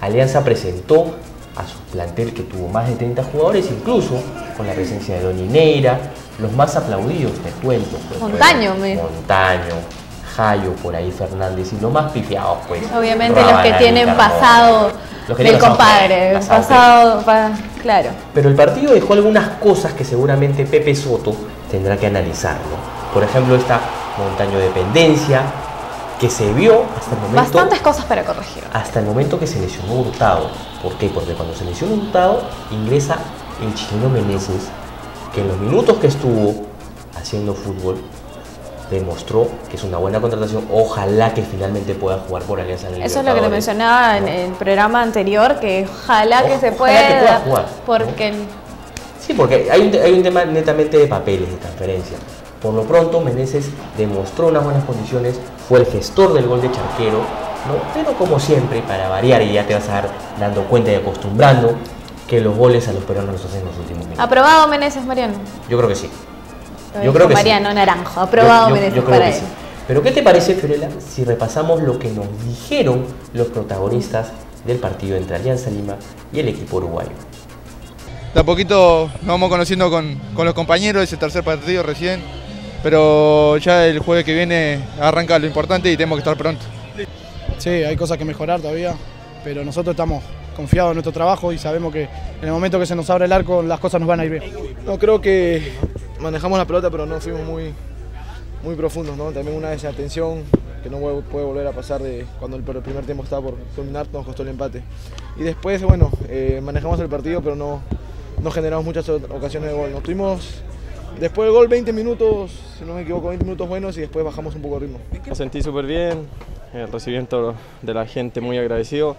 Alianza presentó a su plantel que tuvo más de 30 jugadores, incluso con la presencia de Donny Neira, los más aplaudidos, te cuento. Pues, Montaño, Montaño, Jayo, por ahí Fernández, y los más pifiados, pues. Obviamente los que tienen pasado del compadre, claro. Pero el partido dejó algunas cosas que seguramente Pepe Soto tendrá que analizar, ¿no? Por ejemplo, esta Montaño dependencia que se vio hasta el momento. Bastantes cosas para corregir. Hasta el momento que se lesionó Hurtado. ¿Por qué? Porque cuando se lesiona Hurtado, ingresa el chileno Meneses, que en los minutos que estuvo haciendo fútbol demostró que es una buena contratación. Ojalá que finalmente pueda jugar por Alianza en el Eso es lo que te mencionaba en el programa anterior, que ojalá que se pueda, que pueda jugar, porque ¿no? Sí, porque hay un tema netamente de papeles, de transferencia. Por lo pronto, Meneses demostró unas buenas condiciones, fue el gestor del gol de Charquero, ¿no? Pero como siempre, para variar, y ya te vas a dar dando cuenta y acostumbrando que los goles a los peruanos los hacen en los últimos minutos. ¿Aprobado Meneses, Mariano? Yo creo que sí. Yo creo que Mariano sí. Naranjo, aprobado Meneses para él. Sí. Pero ¿qué te parece, Fiorella, si repasamos lo que nos dijeron los protagonistas del partido entre Alianza Lima y el equipo uruguayo? De a poquito nos vamos conociendo con los compañeros, es el tercer partido recién, pero ya el jueves que viene arranca lo importante y tenemos que estar pronto. Sí, hay cosas que mejorar todavía, pero nosotros estamos confiados en nuestro trabajo y sabemos que en el momento que se nos abre el arco las cosas nos van a ir bien. No, creo que manejamos la pelota pero no fuimos muy profundos, ¿no? También una desatención que no puede volver a pasar de cuando el primer tiempo estaba por culminar, nos costó el empate. Y después, bueno, manejamos el partido pero no generamos muchas ocasiones de gol. Nos tuvimos después del gol 20 minutos, si no me equivoco, 20 minutos buenos y después bajamos un poco el ritmo. Me sentí súper bien, el recibimiento de la gente muy agradecido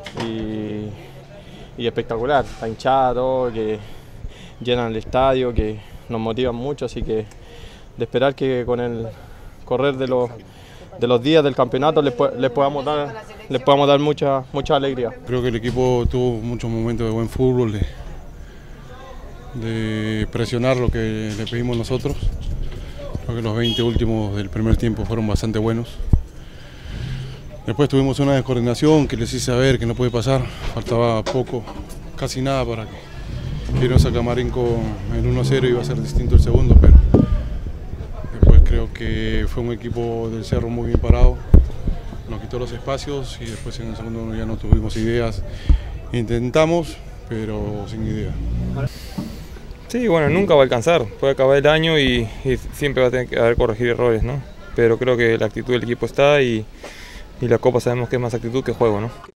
y espectacular. Está hinchado, que llenan el estadio, que nos motivan mucho, así que de esperar que con el correr de los días del campeonato les podamos dar mucha alegría. Creo que el equipo tuvo muchos momentos de buen fútbol, de presionar lo que le pedimos nosotros. Creo que los 20 últimos del primer tiempo fueron bastante buenos. Después tuvimos una descoordinación que les hice saber que no puede pasar, faltaba poco, casi nada para que irnos a Camarín con el 1-0, iba a ser distinto el segundo, pero después creo que fue un equipo del Cerro muy bien parado, nos quitó los espacios y después en el segundo ya no tuvimos ideas, intentamos, pero sin idea. Sí, bueno, nunca va a alcanzar, puede acabar el año y siempre va a tener que haber corregir errores, ¿no? Pero creo que la actitud del equipo está y la Copa sabemos que es más actitud que juego, ¿no?